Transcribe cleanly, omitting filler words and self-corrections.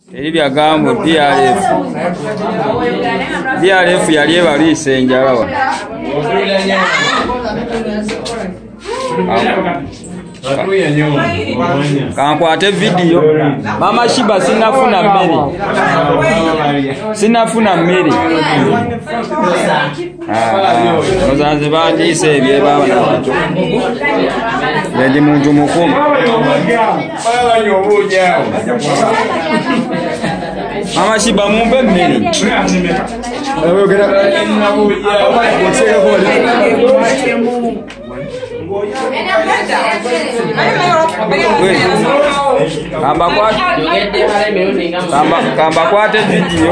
eri byagambo DRF yali ebalise enjala kankwate video mama Shiba sinafuna mmere ozaze bandise ebye baba nacho ndi muntu mukulu mama Shiba mumbe mmere kamba kwate video